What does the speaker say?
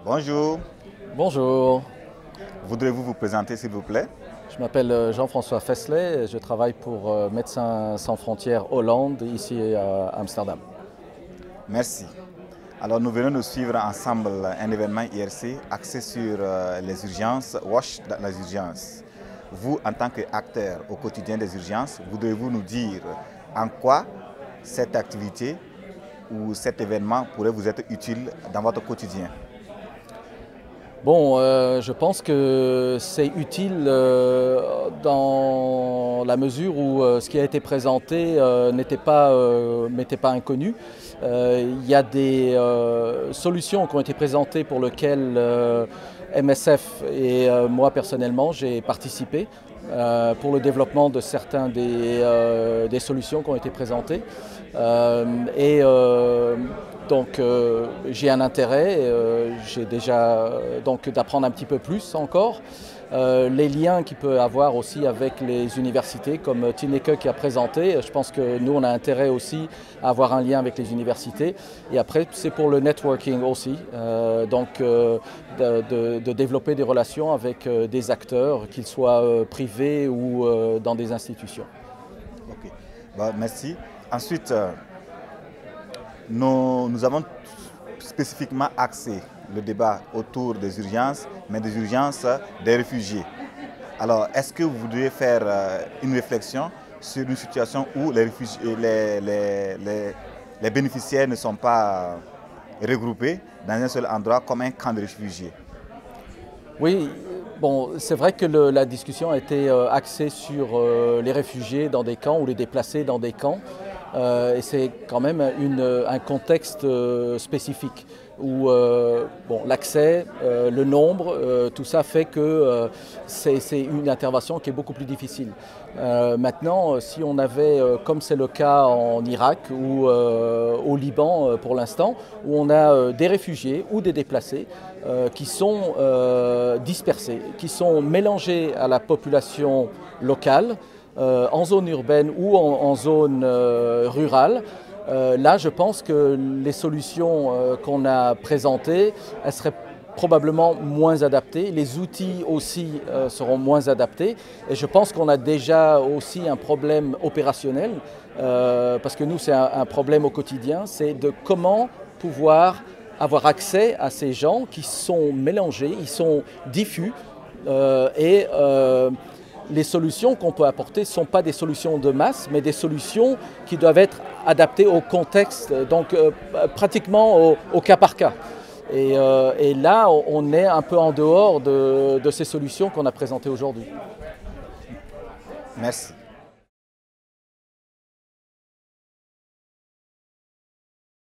Bonjour, Bonjour, voudrez-vous vous présenter s'il vous plaît? je m'appelle Jean-François Fesselet et je travaille pour Médecins sans frontières Hollande ici à Amsterdam. Merci. Alors nous venons de suivre ensemble un événement IRC axé sur les urgences, WASH dans les urgences. Vous, en tant qu'acteur au quotidien des urgences, voudrez-vous nous dire en quoi cette activité ou cet événement pourrait vous être utile dans votre quotidien? Bon, je pense que c'est utile dans la mesure où ce qui a été présenté n'était pas inconnu. Il y a des solutions qui ont été présentées pour lesquelles MSF et moi personnellement j'ai participé pour le développement de certains des solutions qui ont été présentées. Donc j'ai un intérêt, j'ai déjà donc d'apprendre un petit peu plus encore. Les liens qu'il peut avoir aussi avec les universités, comme Tineke qui a présenté, je pense que nous on a intérêt aussi à avoir un lien avec les universités. Et après c'est pour le networking aussi, de développer des relations avec des acteurs, qu'ils soient privés ou dans des institutions. Ok, bon, merci. Ensuite, nous avons spécifiquement axé le débat autour des urgences, mais des urgences des réfugiés. Alors, est-ce que vous voudriez faire une réflexion sur une situation où les bénéficiaires ne sont pas regroupés dans un seul endroit comme un camp de réfugiés? Oui, bon, c'est vrai que la discussion a été axée sur les réfugiés dans des camps ou les déplacés dans des camps. Et c'est quand même un contexte spécifique où l'accès, le nombre, tout ça fait que c'est une intervention qui est beaucoup plus difficile. Maintenant, si on avait, comme c'est le cas en Irak ou au Liban pour l'instant, où on a des réfugiés ou des déplacés qui sont dispersés, qui sont mélangés à la population locale, en zone urbaine ou en zone rurale. Là, je pense que les solutions qu'on a présentées, elles seraient probablement moins adaptées. Les outils aussi seront moins adaptés. Et je pense qu'on a déjà aussi un problème opérationnel, parce que nous, c'est un problème au quotidien, c'est de comment pouvoir avoir accès à ces gens qui sont mélangés, ils sont diffus, les solutions qu'on peut apporter ne sont pas des solutions de masse, mais des solutions qui doivent être adaptées au contexte, donc pratiquement au cas par cas. Et là, on est un peu en dehors de ces solutions qu'on a présentées aujourd'hui. Merci.